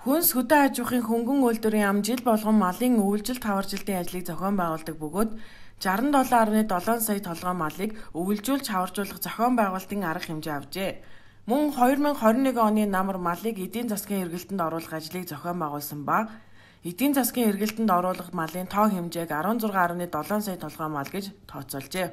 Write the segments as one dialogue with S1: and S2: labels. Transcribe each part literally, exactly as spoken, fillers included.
S1: Хүнс хөдөө аж ахуйн хөнгөн үйлдвэрийн ам жил болгон малын өвөлжил таваржилтын ажлыг зохион байгуулдаг бөгөөд шестьдесят seven point seven сая толгой малыг өвөлжүүлж хаваржуулах зохион байгуулалтын арга хэмжээ авжээ. Мөн two thousand twenty-one оны намар малыг эдийн засгийн эргэлтэнд оруулах ажлыг зохион байгуулсан ба эдийн засгийн эргэлтэнд оруулах малын тоо хэмжээг sixteen point seven сая толгой мал гэж тооцоолжээ.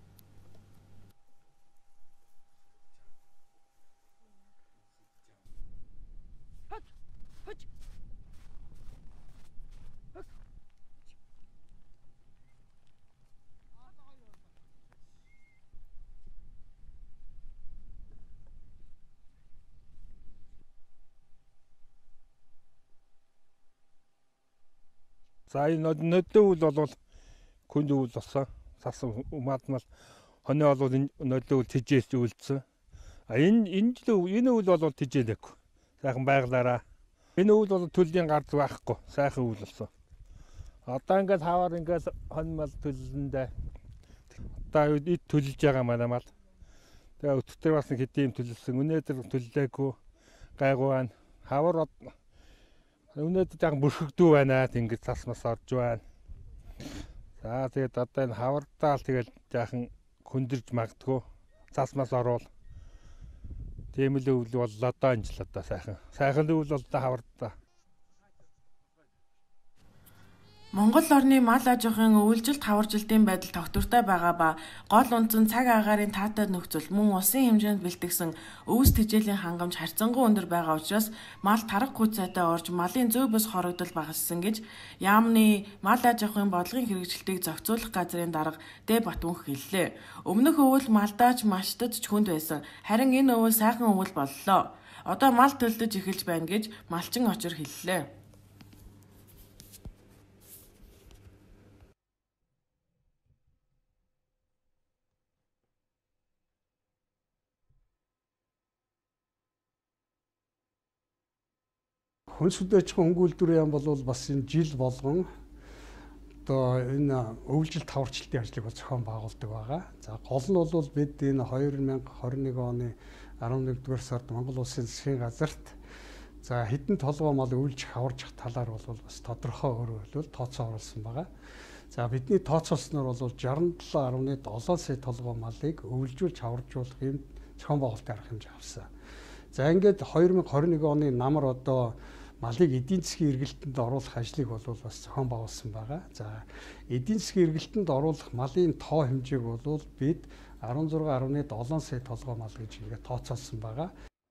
S2: За энэ нөдөө үл бол хүнд үл болсон. Сасан умаадмал хоноо бол энэ нөдөө үл тижээс үлдсэн. А энэ энэ жил энэ үл бол тижээдэггүй. Сайхан байглаараа. Энэ үл бол төллийн гард байхгүй. Сайхан үл болсон. Одоо ингээд хаваар ингээд хонмал төлөндөө. Одоо эд төлж байгаа манай мал. Тэгээ өтөртөө бас хэдийн төлсөн. Өнөөдөр төллөөгүй гайгүй байна. Хавар өнөөдөр яг бүрхэгдүү байна. Ингээд цас мас орж байна. За тэгээд одоо энэ хавардаал тэгэл яахан хөндөрж магадгүй. Цас мас орвол. Тийм л үйл бол одоо энэ жил одоо сайхан. Сайхан үйл бол одоо хавардаа.
S1: Монгол орны мал аж ахуйн өвөлжил таваржилтын байдал тогтвортой байгаа ба гол үндсэн цаг агаарын таатай нөхцөл мөн улсын хэмжээнд бэлтгэсэн өвс тэжээлийн хангамж харьцангуй өндөр байгаа учраас мал тарга хүчтэй орж малын зөө бус хорогдол багассан гэж яамны мал аж ахуйн бодлогын хэрэгжилтийг зохицуулах газрын дарга Дэ Батмүнх хэллээ. Өмнөх өвөл малдаач маштад ч хүнд байсан. Харин энэ өвөл сайхан өвөл боллоо. Одоо мал төлдөж эхэлж байна гэж малчин очир хэллээ.
S3: Хүнс хөдөө аж ахуйн хөнгөн үйлдвэрийн ам бол бас энэ жил болгон одоо энэ өвөлжил таварчлалтын ажлыг бол зохион байгуулдаг байгаа. За гол нь бол бид энэ twenty twenty-one оны eleven-р сард Монгол улсын засгийн газарт за хэдэн толгой мал өвөлж хаваржих талаар бол бас тодорхой өөрөөр тооцоо оруулсан байгаа. За бидний тооцоолсноор бол sixty-seven point seven сая толгой малыг өвөлжүүлж хаваржуулах юм зохион байгуулалтын арга хэмжээ авсан. За ингээд twenty twenty-one оны намар одоо малыг эдийн засгийн эргэлтэнд оруулах ажлыг бол бас зохион байгуулсан байгаа. За эдийн засгийн эргэлтэнд оруулах малын тоо хэмжээг бол бид sixteen point seven сая толгой мал гэж ингээд тооцоолсон байгаа.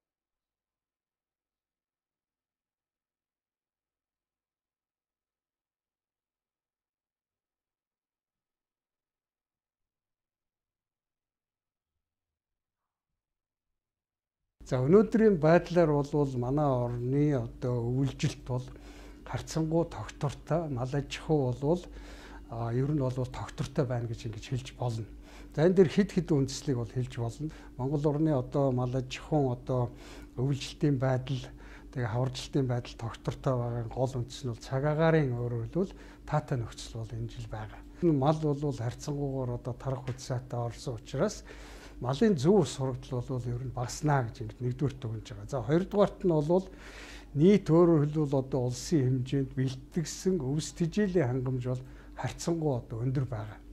S3: За өнөөдрийн байдлаар бол манай орны одоо өвөлжилт бол харьцангуй тогтвортой, мал аж ахуй бол ер нь бол тогтвортой байна гэж ингэж хэлж болно. За энэ дээр хэд хэд үндслийг бол хэлж болно. Монгол орны одоо мал аж ахуйн одоо өвөлжилтийн байдал, тэгээ хаваржилтын байдал тогтвортой байгаа гол үндэс нь бол цаг агаарын өөрөөр хэлбэл таатай нөхцөл бол энэ жил байгаа. Энэ мал бол харьцангуйгаар одоо тарах хүчтэй орсон учраас малын зөв сургадал бол ер нь багаснаа гэж ингэж нэгдүгээр төгөж байгаа. За хоёрдугаарт нь бол нийт өөрөөр хэлбэл одоо улсын хэмжээнд бэлтгэсэн өвс тэжээлийн хангамж бол харьцангуй одоо өндөр байгаа.